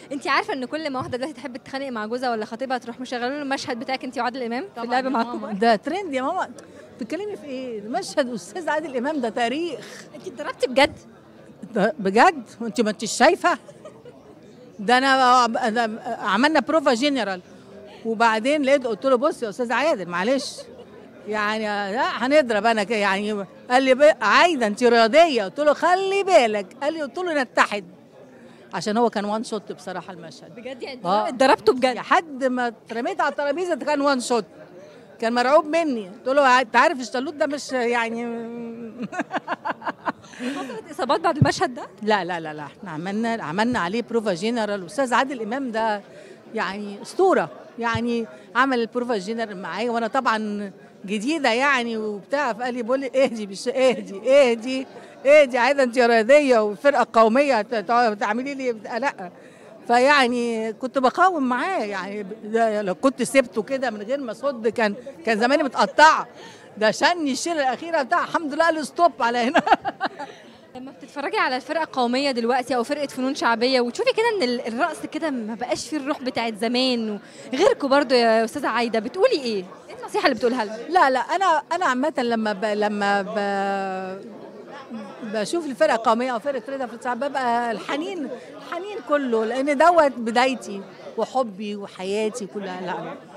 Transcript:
انت عارفه ان كل ما واحده دلوقتي تحب تتخانق مع جوزها ولا خطيبها تروح مشغله له المشهد بتاعك انت وعادل امام في طبعا اللعبه يا مع ماما، الكبار؟ ده ترند يا ماما. بتتكلمي في ايه؟ مشهد استاذ عادل امام ده تاريخ. انت اتضربتي بجد؟ ده بجد وانت ما انتش شايفه. ده انا عملنا بروفا جنرال، وبعدين لقيت قلت له بص يا استاذ عادل معلش، يعني لا هنضرب انا كده يعني. قال لي عايده انت رياضيه، قلت له خلي بالك. قال لي قلت له نتحد، عشان هو كان وان شوت بصراحه المشهد. بجد يعني اه اتضربتوا بجد؟ لحد ما اترميت على الترابيزه ده كان وان شوت. كان مرعوب مني، قلت له انت عارف الشلوت ده مش يعني. حصلت اصابات بعد المشهد ده؟ لا لا لا لا، احنا عملنا عليه بروفا جنرال. استاذ عادل امام ده يعني اسطوره يعني. عمل البروفا جنرال معايا وانا طبعا جديده يعني وبتاع، فقال لي بقول لي اهدي مش اهدي عايزه انت رياضيه وفرقه قوميه تعملي لي لا. فيعني كنت بقاوم معاه يعني. لو كنت سبته كده من غير ما اصد كان زماني متقطعه. ده شني الشيله الاخيره بتاع الحمد لله قال ستوب على هنا. لما بتتفرجي على الفرقه القوميه دلوقتي او فرقه فنون شعبيه وتشوفي كده ان الرقص كده ما بقاش فيه الروح بتاعت زمان غيركم برضو يا استاذه عايده، بتقولي ايه النصيحه اللي بتقولها لهم؟ لا لا، انا عامه بشوف الفرقه القوميه او فرقه رضا في الصعب ببقى الحنين كله، لان دوت بدايتي وحبي وحياتي كلها. لا